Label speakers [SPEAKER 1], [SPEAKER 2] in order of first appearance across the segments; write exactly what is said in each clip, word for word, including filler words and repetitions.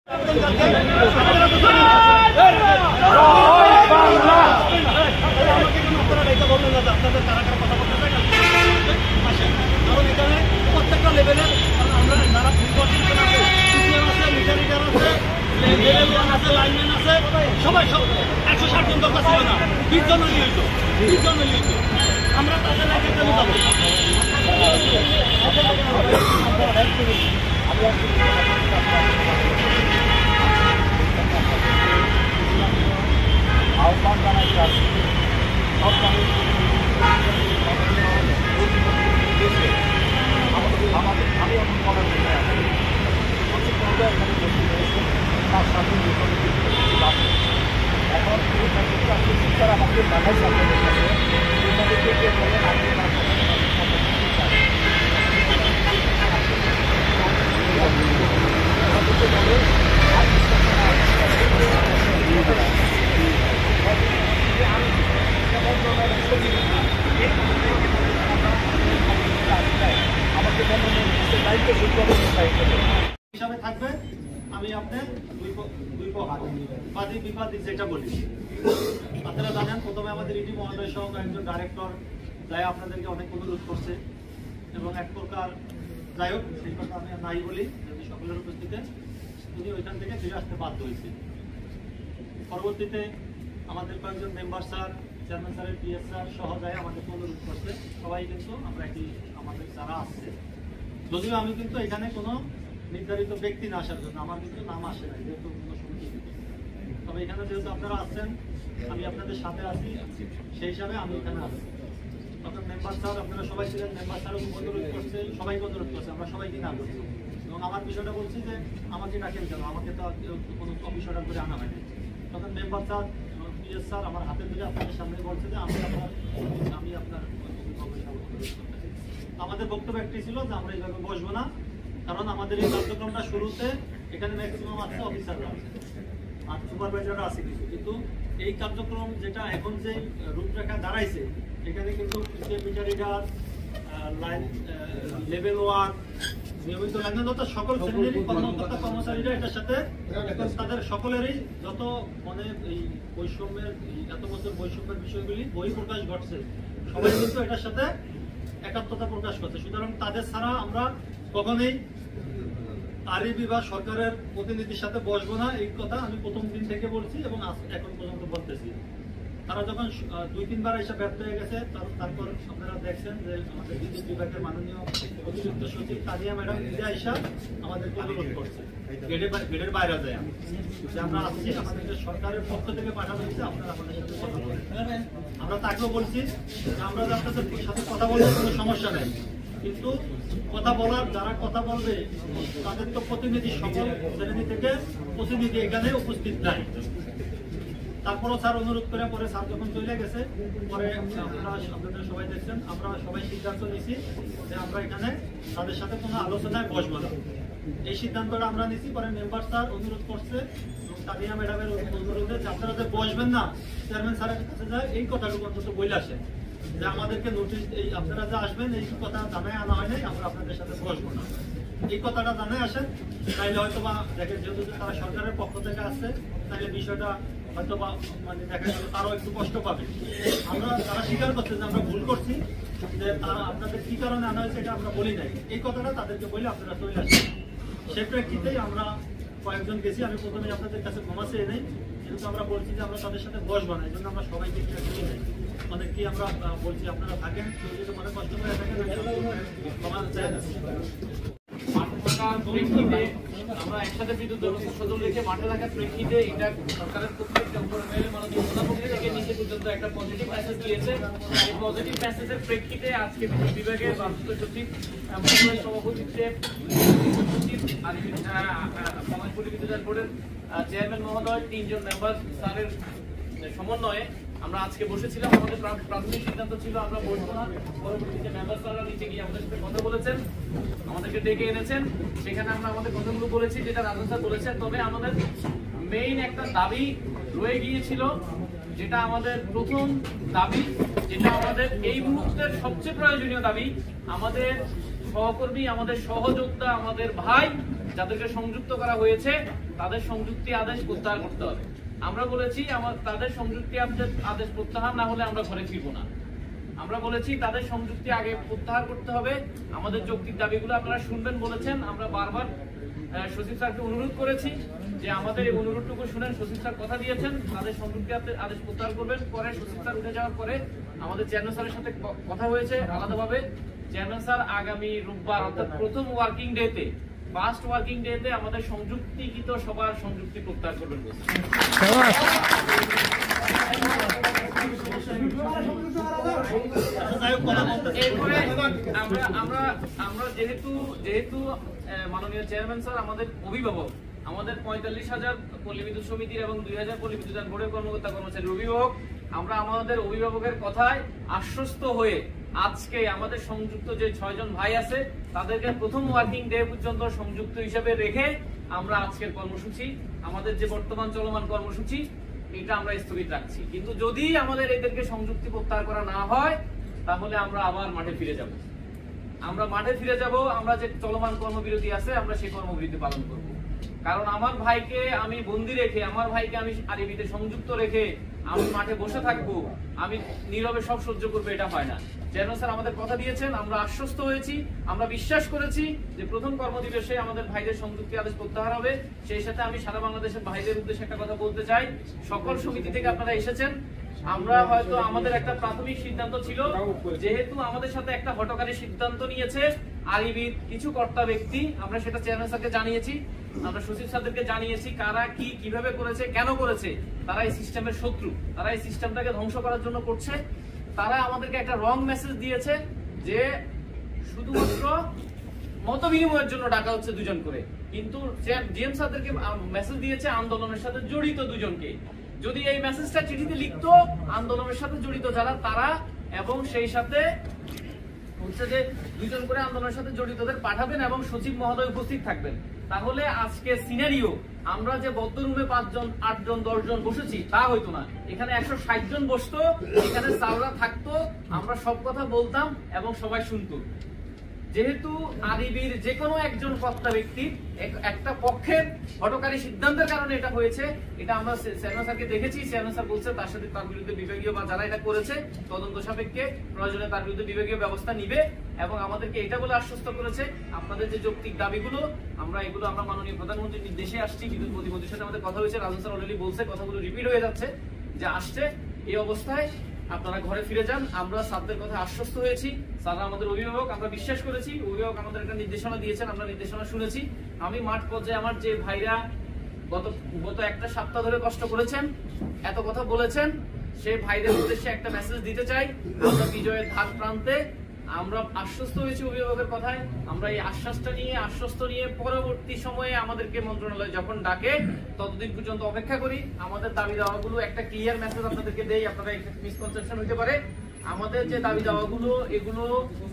[SPEAKER 1] প্রত্যেকটা লেভেলের আমরা যারা লাইনম্যান আছে সবাই সব একশো ষাট জন দরকার ছিল না, বিশ জন নিয়ে হইতো বিশ জন নিয়ে হইতো আমরা তাদের লাগে কেন যাবো। আহ্বান জানাচ্ছি সব মানুষ আমাদের আমি এখন বলার জন্য তার সাথে এখন শিক্ষার আমাকে বাধাই সামনে দেখাচ্ছে এটাকে বলেন আগে হিসাবে থাকবে। আমি আপনার দুই বাদী বিবাদী যেটা বলি আপনারা জানেন, প্রথমে আমাদের ইডি মহোদয় সহ একজন ডাইরেক্টর যাই আপনাদেরকে অনেক অনুরোধ করছে এবং এক প্রকার যাই হোক সেই কথা আমি নাই বলি যদি সকলের উপস্থিতিতে উনি ওইখান থেকে ফিরে আসতে বাধ্য হয়েছে। পরবর্তীতে আমাদের কয়েকজন মেম্বার স্যার, চেয়ারম্যান স্যারের পিএস স্যার সহ যায় আমাদেরকে অনুরোধ করছে, সবাই কিন্তু আমরা একটি আমাদের যারা আসছে, যদিও আমি কিন্তু এখানে কোনো নির্ধারিত ব্যক্তি না আসার জন্য আমার কিন্তু নাম আসে না, যেহেতু কোনো সমিতি, তবে এখানে যেহেতু আপনারা আসছেন আমি আপনাদের সাথে আছি সেই হিসাবে আমি এখানে আসছি। আপনার মেম্বার স্যার আপনারা সবাই ছিলেন, মেম্বার স্যারও অনুরোধ করছে, সবাইকে অনুরোধ করছে, আমরা সবাইকে না করছি এবং আমার বিষয়টা বলছি যে আমাকে ডাকেন কেন, আমাকে তো কোনো বিষয়টা করে আনা হয়নি। তখন মেম্বার স্যার পিএস স্যার আমার হাতে ধরে আপনাদের সামনে বলছে যে আমি আপনার আমি আপনার আমাদের বক্তব্য একটাই ছিল যে আমরা এইভাবে বসবো না, কারণ আমাদের এই কার্যক্রমটা শুরুতে এখানে ম্যাক্সিমাম আছে অফিসাররা আছে আর সুপারভাইজাররা আছে কিছু, কিন্তু এই কার্যক্রম যেটা এখন যে রূপরেখা দাঁড়াইছে এখানে কিন্তু meter reader, line level one, নিয়মিত লাইনদাতা সকল শ্রেণীর কর্মকর্তা কর্মচারীরা এটার সাথে তাদের সকলেরই যত মানে এই বৈষম্যের এত বছর বৈষম্যের বিষয়গুলি বহিঃপ্রকাশ ঘটছে সবাই কিন্তু এটার সাথে একাত্মতা প্রকাশ করছে। সুতরাং তাদের ছাড়া আমরা কখনোই আরবি বা সরকারের প্রতিনিধির সাথে বসবো না, এই কথা আমি প্রথম দিন থেকে বলছি এবং এখন পর্যন্ত বলতেছি। তারা যখন দুই তিনবার এসে ব্যর্থ হয়ে গেছে তারপর আপনারা দেখছেন যে আমাদের বিদ্যুৎ বিভাগের মাননীয় অতিরিক্ত সচিব তানিয়া ম্যাডাম নিজে আইসা আমাদেরকে অনুরোধ করছে গেটের বাইরে যায় যে আমরা আসছি, আমাদেরকে সরকারের পক্ষ থেকে পাঠানো হয়েছে, আপনারা আমাদের সাথে কথা বলবেন। আমরা তাকেও বলছি যে আমরা আপনাদের সাথে কথা বলতে কোনো সমস্যা নেই, কিন্তু কথা বলার যারা কথা বলবে তাদের তো প্রতিনিধি সকল শ্রেণী থেকে প্রতিনিধি এখানে উপস্থিত নাই। তারপরও স্যার অনুরোধ করে পরে স্যার যখন চলে গেছে পরে আপনারা আপনাদের সবাই দেখছেন আমরা সবাই সিদ্ধান্ত নিয়েছি যে আমরা এখানে তাদের সাথে কোনো আলোচনায় বসবো না, এই সিদ্ধান্তটা আমরা নিয়েছি। পরে মেম্বার স্যার অনুরোধ করছে তানিয়া ম্যাডামের অনুরোধে যে আপনারা যে বসবেন না চেয়ারম্যান স্যারের কাছে যায় এই কথাটুকু অন্তত বলে আসেন যে আমাদেরকে নোটিশ এই আপনারা যে আসবেন এই কথা জানায় আনা হয় নাই, আমরা আপনাদের সাথে বসবো না, এই কথাটা জানায় আসেন। তাইলে হয়তো বা দেখেন যেহেতু তারা সরকারের পক্ষ থেকে আসছে তাহলে বিষয়টা হয়তো বা মানে দেখা গেল তারাও একটু কষ্ট পাবে। আমরা তারা স্বীকার করছে যে আমরা ভুল করছি, যে তারা আপনাদের কি কারণে আনা হয়েছে এটা আমরা বলি নাই, এই কথাটা তাদেরকে বলে আপনারা চলে আসেন। সে প্রেক্ষিতেই আমরা কয়েকজন গেছি, আমি প্রথমে আপনাদের কাছে ক্ষমা চেয়ে নেই, কিন্তু আমরা বলছি যে আমরা তাদের সাথে বসবো না, এই জন্য আমরা সবাইকে অনেককে আমরা বলছি আপনারা থাকেন, কেউ যদি মনে কষ্ট করে থাকেন ক্ষমা চাই না। আমরা একসাথে বিদ্যুৎ সদর রেখে মাঠে রাখার প্রেক্ষিতে এটা সরকারের প্রত্যেকটা মাননীয় প্রধানমন্ত্রী থেকে নিচে পর্যন্ত একটা পজিটিভ মেসেজ দিয়েছে। এই পজিটিভ মেসেজের প্রেক্ষিতে আজকে বিদ্যুৎ বিভাগের বার্ষিক সচিব সভাপতিত্বে সমাজ পরিবিদ্যুৎ বোর্ডের চেয়ারম্যান মহোদয় তিনজন মেম্বার স্যারের সমন্বয়ে আমরা আজকে বসেছিলাম। আমাদের প্রাথমিক সিদ্ধান্ত ছিল আমরা বসবো না, পরবর্তীতে মেম্বার স্যাররা নিচে গিয়ে আমাদের সাথে কথা বলেছেন, আমাদেরকে ডেকে এনেছেন, সেখানে আমরা আমাদের কথাগুলো বলেছি যেটা রাজন স্যার বলেছেন। তবে আমাদের মেইন একটা দাবি রয়ে গিয়েছিল, যেটা আমাদের প্রথম দাবি, যেটা আমাদের এই মুহূর্তের সবচেয়ে প্রয়োজনীয় দাবি, আমাদের সহকর্মী, আমাদের সহযোদ্ধা, আমাদের ভাই যাদেরকে সংযুক্ত করা হয়েছে
[SPEAKER 2] তাদের সংযুক্তি আদেশ প্রত্যাহার করতে হবে। আমরা বলেছি আমার তাদের সংযুক্তি আদেশ প্রত্যাহার না হলে আমরা ঘরে ফিরবো না। আমরা বলেছি তাদের সংযুক্তি আগে প্রত্যাহার করতে হবে। আমাদের যৌক্তিক দাবিগুলো আপনারা শুনবেন বলেছেন। আমরা বারবার সচিব স্যারকে অনুরোধ করেছি যে আমাদের এই অনুরোধটুকু শুনেন। সচিব স্যার কথা দিয়েছেন তাদের সংযুক্তি আদেশ প্রত্যাহার করবেন। পরে সচিব স্যার উঠে যাওয়ার পরে আমাদের চেয়ারম্যান স্যারের সাথে কথা হয়েছে আলাদাভাবে। চেয়ারম্যান স্যার আগামী রোববার অর্থাৎ প্রথম ওয়ার্কিং ডেতে ফার্স্ট ওয়ার্কিং ডেতে আমাদের সংযুক্তিকৃত সবার সংযুক্তি প্রত্যাহার করবেন বলছে। এরপরে আমরা আমরা আমরা যেহেতু যেহেতু মাননীয় চেয়ারম্যান স্যার আমাদের অভিভাবক, আমাদের পঁয়তাল্লিশ হাজার পল্লী বিদ্যুৎ সমিতির এবং দুই হাজার পল্লী বিদ্যুৎ বোর্ডের কর্মকর্তা কর্মচারীর অভিভাবক, আমরা আমাদের অভিভাবকের কথায় আশ্বস্ত হয়ে আজকে আমাদের সংযুক্ত যে ছয় জন ভাই আছে তাদেরকে প্রথম ওয়ার্কিং ডে পর্যন্ত সংযুক্ত হিসেবে রেখে আমরা আজকের কর্মসূচি, আমাদের যে বর্তমান চলমান কর্মসূচি, এটা আমরা স্থগিত রাখছি। কিন্তু যদি আমাদের এদেরকে সংযুক্তি প্রত্যাহার করা না হয় তাহলে আমরা আবার মাঠে ফিরে যাব। আমরা মাঠে ফিরে যাব। আমরা যে চলমান কর্মবিরতি আছে আমরা সেই কর্মবিরতি পালন করব। কারণ আমার ভাইকে আমি বন্দি রেখে, আমার ভাইকে আমি আরবিতে সংযুক্ত রেখে আমি মাঠে বসে থাকবো, আমি নীরবে সব সহ্য করবো, এটা হয় না। চেয়ারম্যান স্যার আমাদের কথা দিয়েছেন, আমরা আশ্বস্ত হয়েছি, আমরা বিশ্বাস করেছি যে প্রথম কর্মদিবসে আমাদের ভাইদের সংযুক্তি আদেশ প্রত্যাহার হবে। সেই সাথে আমি সারা বাংলাদেশের ভাইদের উদ্দেশ্যে একটা কথা বলতে চাই, সকল সমিতি থেকে আপনারা এসেছেন। আমরা হয়তো আমাদের একটা প্রাথমিক সিদ্ধান্ত ছিল, যেহেতু আমাদের সাথে একটা হঠকারী সিদ্ধান্ত নিয়েছে আরবির কিছু কর্তা ব্যক্তি, আমরা সেটা চেয়ারম্যান স্যারকে জানিয়েছি, আমরা সচিব স্যারদেরকে জানিয়েছি কারা কি কিভাবে করেছে, কেন করেছে। তারা এই সিস্টেমের শত্রু, তারা এই সিস্টেমটাকে ধ্বংস করার জন্য করছে। তারা আমাদেরকে একটা রং মেসেজ দিয়েছে যে শুধুমাত্র মত বিনিময়ের জন্য ডাকা হচ্ছে দুজন করে, কিন্তু ডিএম স্যারদেরকে মেসেজ দিয়েছে আন্দোলনের সাথে জড়িত দুজনকে। যদি এই মেসেজটা চিঠিতে লিখতো আন্দোলনের সাথে জড়িত যারা তারা, এবং সেই সাথে হচ্ছে যে দুজন করে আন্দোলনের সাথে জড়িতদের পাঠাবেন এবং সচিব মহোদয় উপস্থিত থাকবেন, তাহলে আজকে সিনারিও আমরা যে বদ্ধ রুমে পাঁচজন আটজন দশজন বসেছি তা হইতো না। এখানে একশো ষাট জন বসতো, এখানে স্যাররা থাকতো, আমরা সব কথা বলতাম এবং সবাই শুনতো। যেহেতু আরবির যে কোনো একজন কর্তা ব্যক্তি একটা পক্ষের হঠকারী সিদ্ধান্তের কারণে এটা হয়েছে, এটা আমরা চেয়ারম্যান স্যারকে দেখেছি। চেয়ারম্যান স্যার বলছে তার সাথে তার বিরুদ্ধে বিভাগীয় বা যারা এটা করেছে তদন্ত সাপেক্ষে প্রয়োজনে তার বিরুদ্ধে বিভাগীয় ব্যবস্থা নিবে, এবং আমাদেরকে এটা বলে আশ্বস্ত করেছে আপনাদের যে যৌক্তিক দাবিগুলো আমরা এগুলো আমরা মাননীয় প্রধানমন্ত্রীর নির্দেশে আসছি। বিদ্যুৎ প্রতিমন্ত্রীর সাথে আমাদের কথা হয়েছে, রাজন স্যার অলরেডি বলছে, কথাগুলো রিপিট হয়ে যাচ্ছে যে আসছে। এই অবস্থায় আপনারা ঘরে ফিরে যান। আমরা স্যারদের কথা আশ্বস্ত হয়েছি, স্যাররা আমাদের অভিভাবক, আমরা বিশ্বাস করেছি। অভিভাবক আমাদের একটা নির্দেশনা দিয়েছেন, আমরা নির্দেশনা শুনেছি। আমি মাঠ পর্যায়ে আমার যে ভাইরা গত গত একটা সপ্তাহ ধরে কষ্ট করেছেন, এত কথা বলেছেন, সেই ভাইদের উদ্দেশ্যে একটা মেসেজ দিতে চাই। আমরা বিজয়ের ধার প্রান্তে, আমরা আশ্বস্ত হয়েছি অভিভাবকের কথায়। আমরা এই আশ্বাসটা নিয়ে আশ্বস্ত নিয়ে পরবর্তী সময়ে আমাদেরকে মন্ত্রণালয় যখন ডাকে ততদিন পর্যন্ত অপেক্ষা করি। আমাদের দাবি দাওয়াগুলো একটা ক্লিয়ার মেসেজ আপনাদেরকে দেই, আপনারা মিসকনসেপশন হতে পারে। আমাদের যে দাবি দাওয়াগুলো এগুলো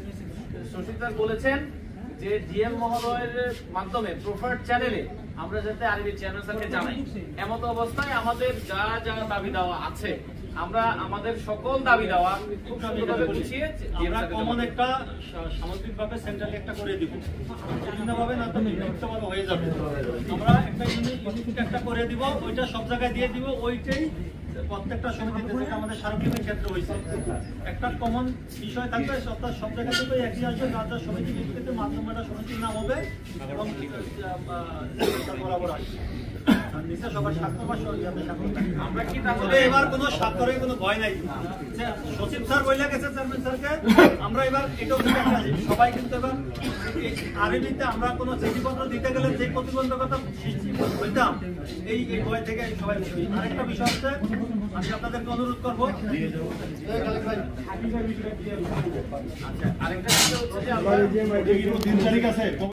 [SPEAKER 2] সচিব স্যার বলেছেন যে ডিএম মহোদয়ের মাধ্যমে প্রোফাইল চ্যানেলে আমরা যাতে আরবি চেয়ারম্যান স্যারকে জানাই। এমত অবস্থায় আমাদের যা যা দাবি দেওয়া আছে আমরা আমাদের সকল দাবি দেওয়া খুব সুন্দরভাবে গুছিয়ে
[SPEAKER 1] আমরা কমন একটা সামগ্রিকভাবে সেন্ট্রালি একটা করে দিব, বিভিন্নভাবে না তো নির্দিষ্টভাবে হয়ে যাবে। আমরা একটা ইউনিট একটা করে দিব, ওইটা সব জায়গায় দিয়ে দিব। ওইটাই প্রত্যেকটা সমিতিতে যেটা আমাদের সার্বজনীন ক্ষেত্রে হয়েছে একটা কমন বিষয় থাকবে, অর্থাৎ সব জায়গা থেকে একই আসবে, যার যার সমিতি ভিত্তিতে মাধ্যমটা সমিতির নাম হবে এবং বরাবর আসবে। আমরা কি তাহলে এবার কোনো স্বাক্ষরের কোনো ভয় নাই? সচিব স্যার বইলা গেছে চেয়ারম্যান স্যারকে, আমরা এবার এটাও সবাই কিন্তু এবার আরবিতে আমরা কোনো চিঠিপত্র দিতে গেলে যে প্রতিবন্ধকতা সৃষ্টি হইতাম এই এই ভয় থেকে সবাই বুঝি। আরেকটা বিষয় হচ্ছে আমি আপনাদেরকে অনুরোধ করবো, আচ্ছা আরেকটা বিষয় হচ্ছে যে আমরা তিন তারিখ আছে